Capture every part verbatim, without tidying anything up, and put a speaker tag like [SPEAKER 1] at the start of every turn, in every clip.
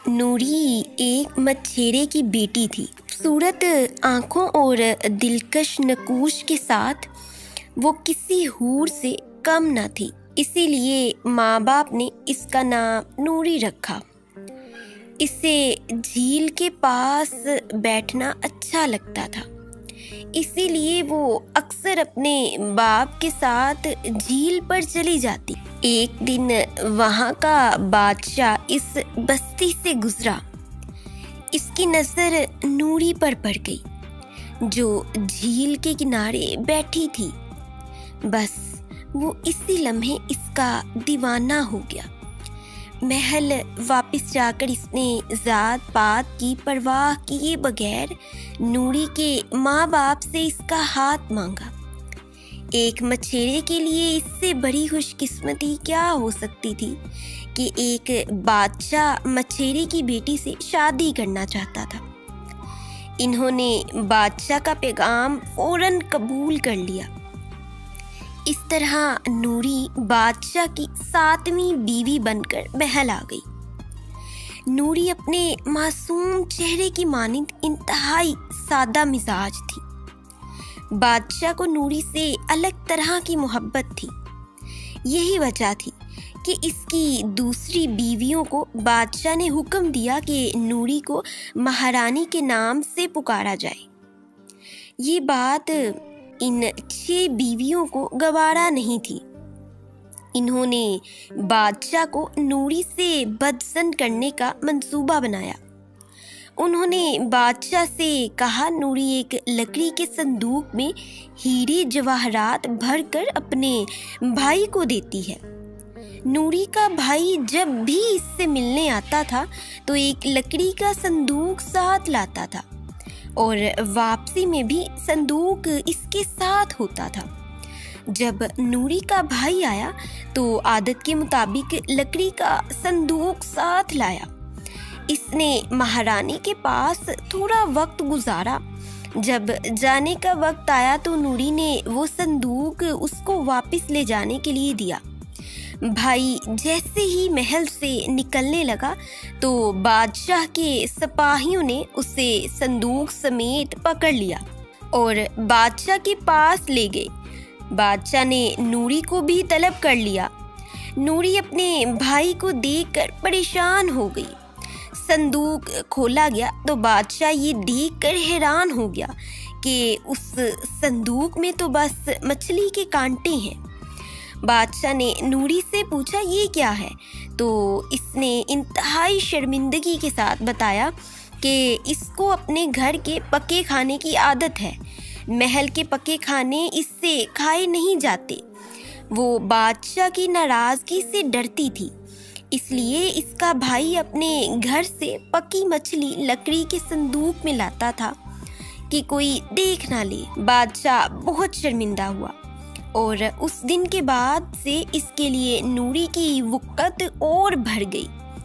[SPEAKER 1] नूरी एक मच्छेरे की बेटी थी। खूबसूरत आँखों और दिलकश नकूश के साथ वो किसी हूर से कम न थी, इसीलिए माँ बाप ने इसका नाम नूरी रखा। इसे झील के पास बैठना अच्छा लगता था, इसीलिए वो अक्सर अपने बाप के साथ झील पर चली जाती। एक दिन वहाँ का बादशाह इस बस्ती से गुजरा। इसकी नज़र नूरी पर पड़ गई, जो झील के किनारे बैठी थी। बस वो इसी लम्हे इसका दीवाना हो गया। महल वापस जाकर इसने जात पात की परवाह किए बगैर नूरी के माँ बाप से इसका हाथ मांगा। एक मछेरे के लिए इससे बड़ी खुशकिस्मती क्या हो सकती थी कि एक बादशाह मछेरे की बेटी से शादी करना चाहता था। इन्होंने बादशाह का पैगाम फौरन कबूल कर लिया। इस तरह नूरी बादशाह की सातवीं बीवी बनकर महल आ गई। नूरी अपने मासूम चेहरे की मानिंद इंतहाई सादा मिजाज थी। बादशाह को नूरी से अलग तरह की मोहब्बत थी। यही वजह थी कि इसकी दूसरी बीवियों को बादशाह ने हुक्म दिया कि नूरी को महारानी के नाम से पुकारा जाए। ये बात इन छह बीवियों को गवारा नहीं थी। इन्होंने बादशाह को नूरी से बदसन करने का मंसूबा बनाया। उन्होंने बादशाह से कहा, नूरी एक लकड़ी के संदूक में हीरे जवाहरात भरकर अपने भाई को देती है। नूरी का भाई जब भी इससे मिलने आता था तो एक लकड़ी का संदूक साथ लाता था और वापसी में भी संदूक इसके साथ होता था। जब नूरी का भाई आया तो आदत के मुताबिक लकड़ी का संदूक साथ लाया। इसने महारानी के पास थोड़ा वक्त गुजारा। जब जाने का वक्त आया तो नूरी ने वो संदूक उसको वापस ले जाने के लिए दिया। भाई जैसे ही महल से निकलने लगा तो बादशाह के सिपाहियों ने उसे संदूक समेत पकड़ लिया और बादशाह के पास ले गए। बादशाह ने नूरी को भी तलब कर लिया। नूरी अपने भाई को देखकर परेशान हो गई। संदूक खोला गया तो बादशाह ये देखकर हैरान हो गया कि उस संदूक में तो बस मछली के कांटे हैं। बादशाह ने नूरी से पूछा, ये क्या है? तो इसने इंतहाई शर्मिंदगी के साथ बताया कि इसको अपने घर के पके खाने की आदत है। महल के पके खाने इससे खाए नहीं जाते। वो बादशाह की नाराज़गी से डरती थी, इसलिए इसका भाई अपने घर से पकी मछली लकड़ी के संदूक में लाता था कि कोई देख ना ले। बादशाह बहुत शर्मिंदा हुआ और उस दिन के बाद से इसके लिए नूरी की वक़्त और बढ़ गई।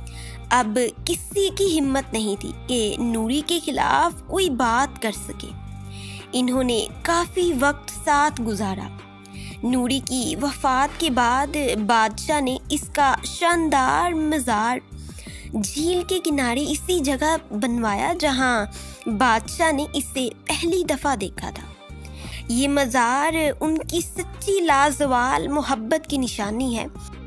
[SPEAKER 1] अब किसी की हिम्मत नहीं थी कि नूरी के खिलाफ कोई बात कर सके। इन्होंने काफ़ी वक्त साथ गुजारा। नूरी की वफ़ात के बाद बादशाह ने इसका शानदार मज़ार झील के किनारे इसी जगह बनवाया जहां बादशाह ने इसे पहली दफ़ा देखा था। ये मज़ार उनकी सच्ची लाजवाल मोहब्बत की निशानी है।